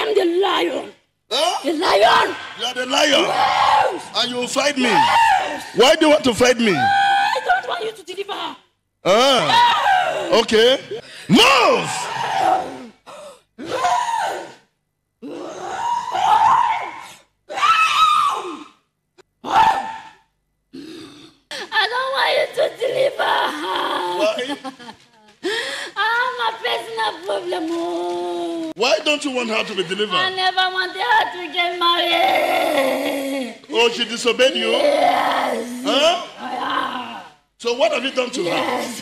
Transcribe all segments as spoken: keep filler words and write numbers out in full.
am the lion. Huh? The lion. You are the lion. Yes. And you will fight me. Yes. Why do you want to fight me? I don't want you to deliver her. Ah. Okay. Move! I don't want you to deliver her. Why? I have a personal problem. Oh. Why don't you want her to be I delivered? never wanted her to get married. Oh, she disobeyed you? Yes. Huh? Yeah. So what have you done to her? Yes.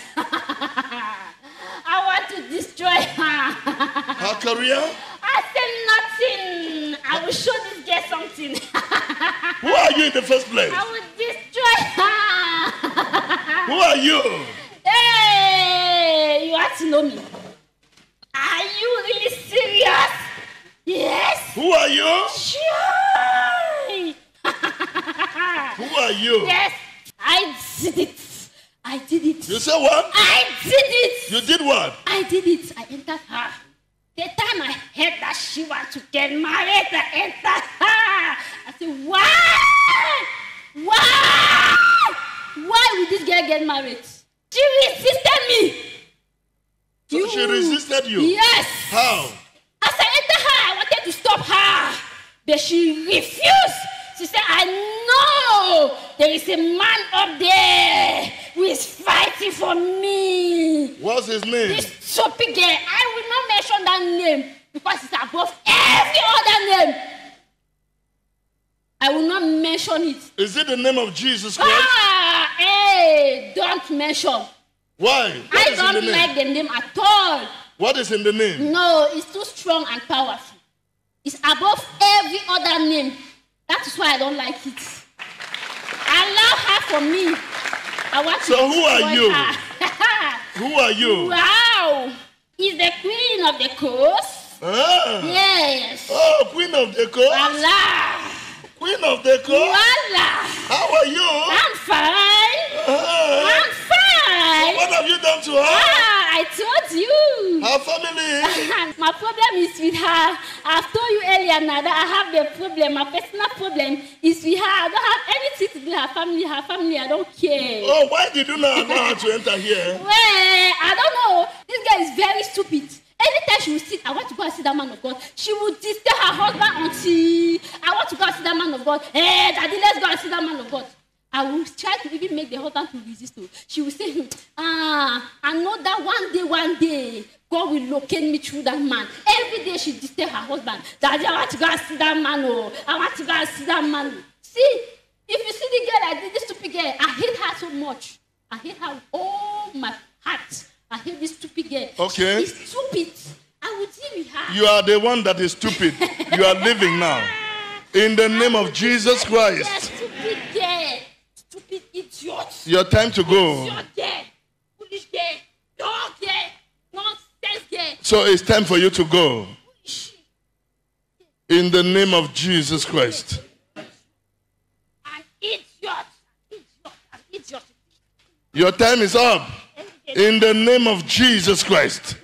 I want to destroy her. Her career? I said nothing. I will show this girl something. Who are you in the first place? I will destroy her. Who are you? Hey, you have to know me. Are you really serious? Yes. Who are you? Sure. Who are you? Yes, I did it. I did it. You say what? I did it. You did what? I did it. I entered her. The time I heard that she want to get married, I entered her. I said, why? Why? Why would this girl get married? She resisted me. So You- she resisted you? Yes. How? As I entered her, I wanted to stop her. But she refused. She said, I know there is a man up there who is fighting for me. What's his name? This stupid girl, I will not mention that name because it's above every other name. I will not mention it. Is it the name of Jesus Christ? Ah, hey, don't mention. Why? What I is in the don't name? like the name at all. What is in the name? No, it's too strong and powerful. It's above every other name. That is why I don't like it. Allow her for me. I want to So who are destroy you? her. Who are you? Wow. He's the queen of the coast. Ah. Yes. Oh, Queen of the Coast. Voila. Queen of the Coast. Voila. How are you? I'm fine. Ah. I'm fine. What have you done to her? Ah, I told you. Her family. My problem is with her. I've told you earlier now that I have the problem. My personal problem is with her. I don't have anything to do with her family. Her family, I don't care. Oh, why did you not allow her to enter here? Well, I don't know. This girl is very stupid. Anytime she will sit, I want to go and see that man of God. She will disturb her husband until I want to go and see that man of God. Hey, daddy, let's go and see that man of God. I will try to even make the husband to resist. Her. She will say, hmm, ah, I know that one day, one day, God will locate me through that man. Every day she disturb her husband. Daddy, I want to go and see that man. Oh, I want to go and see that man. See, if you see the girl like this, this stupid girl, I hate her so much. I hate her with all my heart. I hate this stupid girl. Okay. She's stupid. I will deal with her. You are the one that is stupid. You are living now. In the name of Jesus Christ. Yes, stupid girl. Stupid idiot. Your time to go. Idiot girl. Foolish girl. Dog girl. Nonsense girl. So it's time for you to go. In the name of Jesus Christ. An idiot. Idiot. An idiot. Your time is up. In the name of Jesus Christ.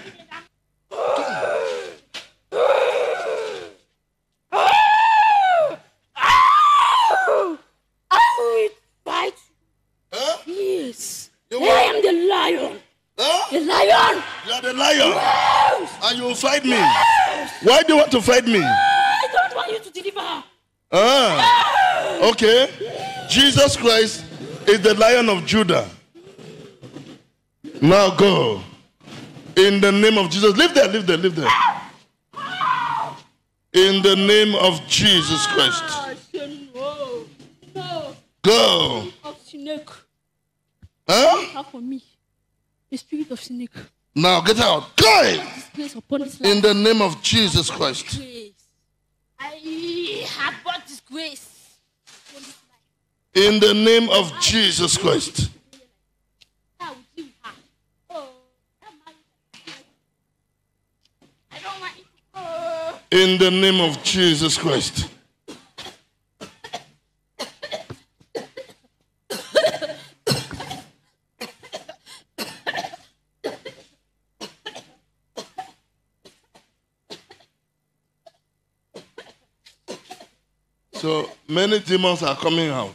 Fight. Huh? Yes. You I will- am the lion. Huh? The lion. You are the lion. Yes. And you will fight me. Yes. Why do you want to fight me? I don't want you to deliver her. Ah. Okay. Jesus Christ is the Lion of Judah. Now go. In the name of Jesus. Live there, live there, live there. In the name of Jesus Christ. Ah, no. No. Go. Of snake. Huh? Not for me. The spirit of snake. Now get out. Go. Disgrace upon this life. In the name of Jesus Christ. Grace. I have brought disgrace upon this life. In the name of Jesus Christ. I will deal with her. Oh, that man. I don't want it. Oh. In the name of Jesus Christ. So many demons are coming out.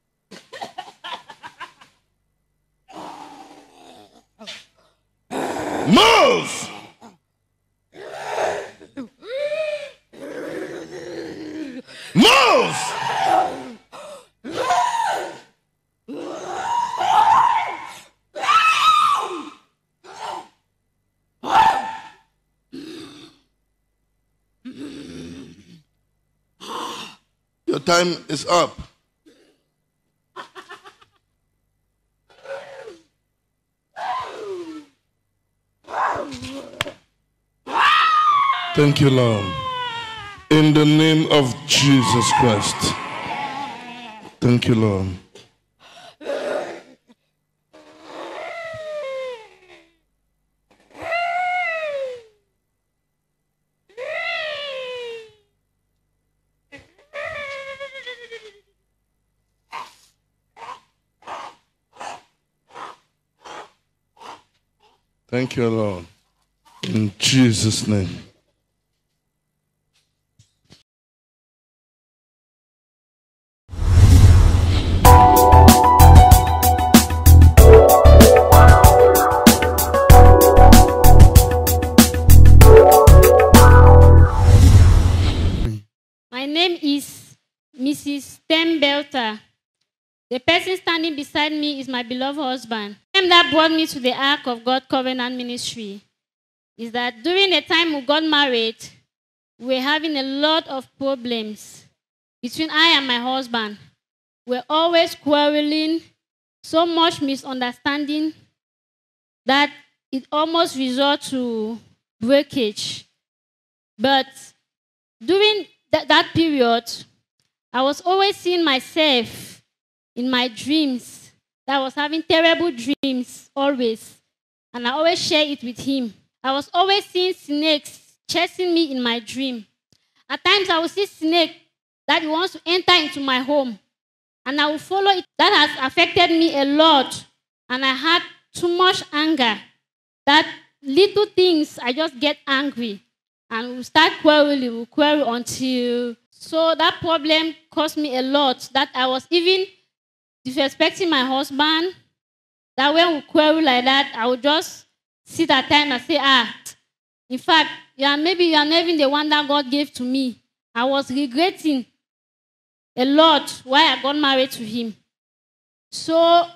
Move! Move! Your time is up. Thank you, Lord. In the name of Jesus Christ. Thank you, Lord. Thank you, Lord. In Jesus' name. My name is Missus Tembelter. The person standing beside me is my beloved husband. The name that brought me to the Ark of God Covenant Ministry is that during the time we got married, we were having a lot of problems between I and my husband. We were always quarreling, so much misunderstanding that it almost resulted to breakage. But during th- that period, I was always seeing myself in my dreams, that I was having terrible dreams always. And I always share it with him. I was always seeing snakes chasing me in my dream. At times I would see snake that wants to enter into my home. And I will follow it. That has affected me a lot. And I had too much anger. That little things, I just get angry. And we start quarreling, we quarrel until... So that problem cost me a lot. That I was even disrespecting my husband, that when we quarrel like that, I would just sit at times and say, ah, in fact, you are, maybe you are not even the one that God gave to me. I was regretting a lot why I got married to him. So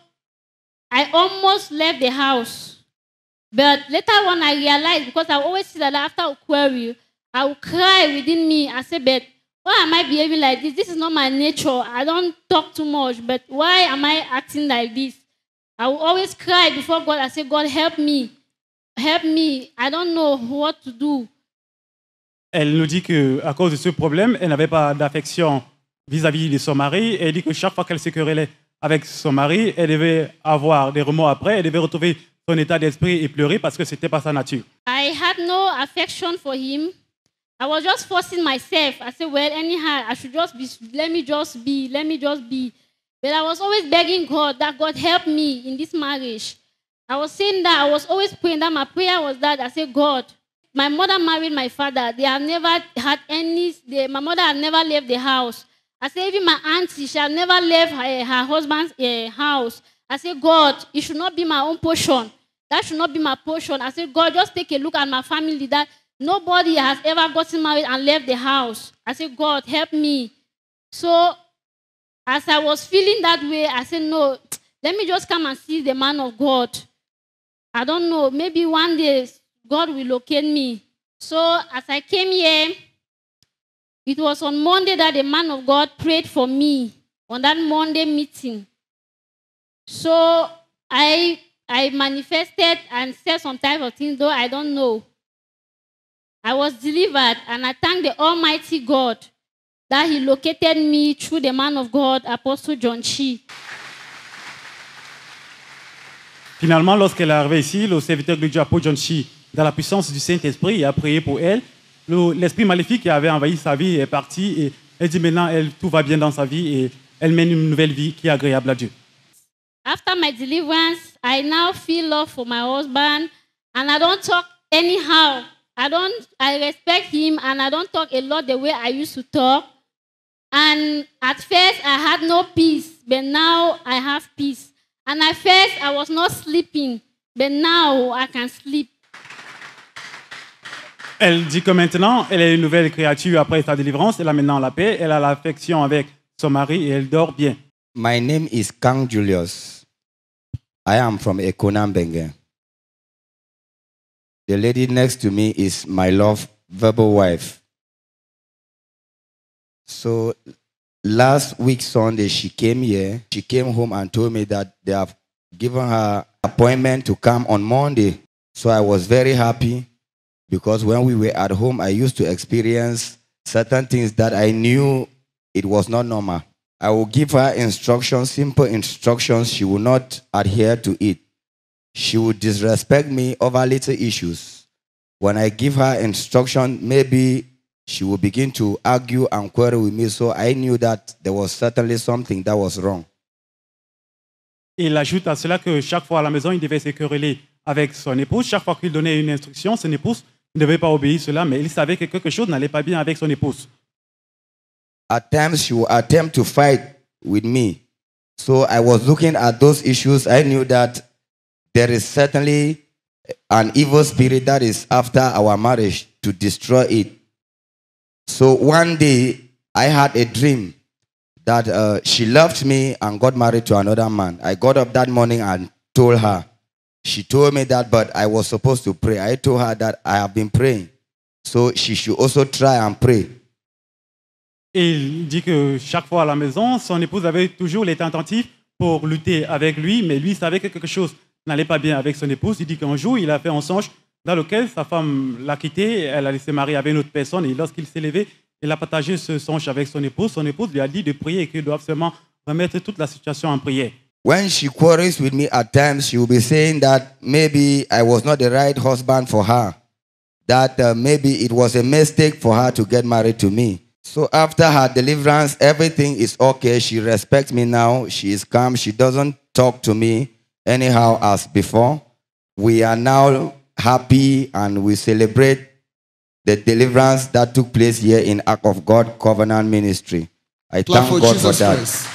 I almost left the house. But later on, I realized, because I always see that after a quarrel, I would cry within me and say, but why am I behaving like this? This is not my nature. I don't talk too much, but why am I acting like this? I will always cry before God. I say, God, help me. Help me. I don't know what to do. Elle nous dit qu'à cause de ce problème, elle n'avait pas d'affection vis-à-vis de son mari. Elle dit que chaque fois qu'elle se querellait avec son mari, elle devait avoir des remords après. Elle devait retrouver son état d'esprit et pleurer parce que ce n'était pas sa nature. I had no affection for him. I was just forcing myself. I said, well, anyhow, I should just be, let me just be, let me just be. But I was always begging God that God help me in this marriage. I was saying that, I was always praying that my prayer was that I said, God, my mother married my father. They have never had any, they, my mother had never left the house. I said, even my auntie, she had never left her, her husband's uh, house. I said, God, it should not be my own portion. That should not be my portion. I said, God, just take a look at my family that nobody has ever gotten married and left the house. I said, God, help me. So as I was feeling that way, I said, no, let me just come and see the man of God. I don't know, maybe one day God will locate me. So as I came here, it was on Monday that the man of God prayed for me on that Monday meeting. So I, I manifested and said some type of things, though I don't know. I was delivered, and I thank the Almighty God that He located me through the man of God, Apostle John Chi. Finalement, lorsqu'elle est arrivée ici, le serviteur de Dieu, Apôtre John Chi, dans la puissance du Saint-Esprit, a prié pour elle. Le, l'esprit maléfique qui avait envahi sa vie est parti et elle dit maintenant, elle, tout va bien dans sa vie et elle mène une nouvelle vie qui est agréable à Dieu. After my deliverance, I now feel love for my husband, and I don't talk anyhow. I don't. I respect him, and I don't talk a lot the way I used to talk. And at first, I had no peace, but now I have peace. And at first, I was not sleeping, but now I can sleep. Elle dit que maintenant, elle est une nouvelle créature après sa délivrance. Elle a maintenant la paix, elle a l'affection avec son mari et elle dort bien. My name is Kang Julius. I am from Ekonambenge. The lady next to me is my love verbal wife. So last week Sunday she came here. She came home and told me that they have given her appointment to come on Monday. So I was very happy because when we were at home, I used to experience certain things that I knew it was not normal. I will give her instructions, simple instructions. She will not adhere to it. She will disrespect me over little issues. When I give her instruction, maybe she will begin to argue and quarrel with me. So I knew that there was certainly something that was wrong. Il ajoute à cela que chaque fois à la maison, il devait se quereller avec son épouse. Chaque fois qu'il donnait une instruction, son épouse ne devait pas obéir cela, mais il savait que quelque chose n'allait pas bien avec son épouse. At times, she will attempt to fight with me. So I was looking at those issues. I knew that there is certainly an evil spirit that is after our marriage to destroy it. So one day, I had a dream that uh, she loved me and got married to another man. I got up that morning and told her. She told me that, but I was supposed to pray. I told her that I have been praying. So she should also try and pray. Et il dit que chaque fois à la maison, son épouse avait toujours les tentatives pour lutter avec lui, mais lui savait que quelque chose n'allait pas bien avec son épouse. Il dit qu'un jour, il a fait un songe dans lequel sa femme l'a quitté, elle a laissé marier avec une autre personne, et lorsqu'il s'est levé, il a partagé ce songe avec son épouse. Son épouse lui a dit de prier et qu'ils doivent seulement remettre toute la situation en prière. When she quarrels with me at times, she will be saying that maybe I was not the right husband for her, that uh, maybe it was a mistake for her to get married to me. So after her deliverance, everything is okay. She respects me now. She is calm. She doesn't talk to me anyhow as before. We are now happy and we celebrate the deliverance that took place here in Ark of God Covenant Ministry. I Clap thank for God Jesus for that. Christ.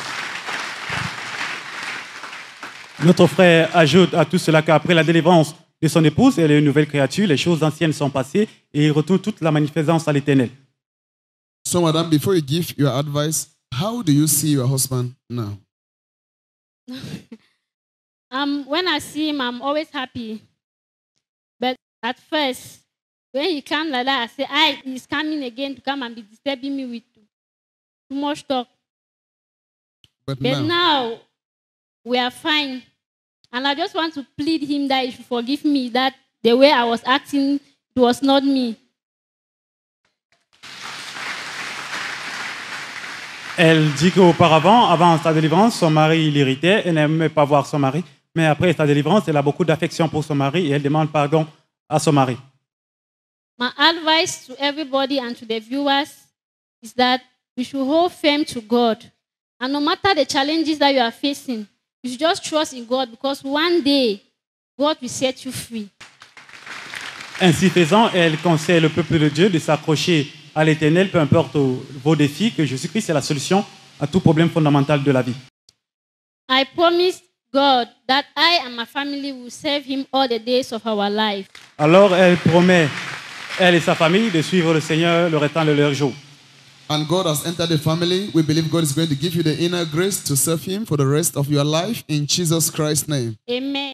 Notre frère ajoute à tout cela qu'après la délivrance de son épouse, elle est une nouvelle créature, les choses anciennes sont passées et il retourne toute la magnificence à l'Éternel. So, madam, before you give your advice, how do you see your husband now? Um, when I see him, I'm always happy. But at first, when he comes like that, I say, "I, he's coming again to come and be disturbing me with too much talk." But, But now, now, we are fine. And I just want to plead him that he should forgive me, that the way I was acting, it was not me. Elle dit qu'auparavant, avant sa délivrance, son mari l'irritait, elle n'aimait pas voir son mari, mais après sa délivrance, elle a beaucoup d'affection pour son mari et elle demande pardon à son mari. My advice to everybody and to the viewers is that we should hold firm to God. And no matter the challenges that you are facing, you should just trust in God because one day, God will set you free. Ainsi faisant, elle conseille le peuple de Dieu de s'accrocher à l'Éternel, peu importe vos défis, que Jésus-Christ est la solution à tout problème fondamental de la vie. I promise God that I and my family will serve him all the days of our life. Alors elle promet, elle et sa famille, de suivre le Seigneur le restant de leur jour. and God has entered the family, we believe God is going to give you the inner grace to serve him for the rest of your life in Jesus Christ's name. Amen.